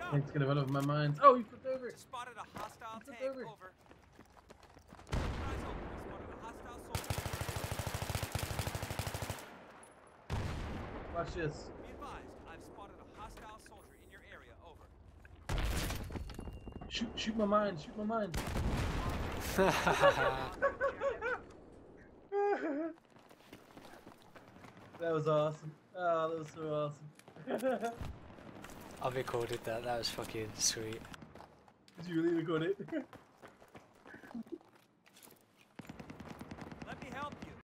It's gonna run over my mind. Oh, he flipped over. Spotted a hostile tank. Over. Over. Eyes open. We spotted a hostile soldier. Watch this. Be advised, I've spotted a hostile soldier in your area. Over. Shoot my mind. Shoot my mind. That was awesome. Oh, that was so awesome. I recorded that. That was fucking sweet. Did you really record it?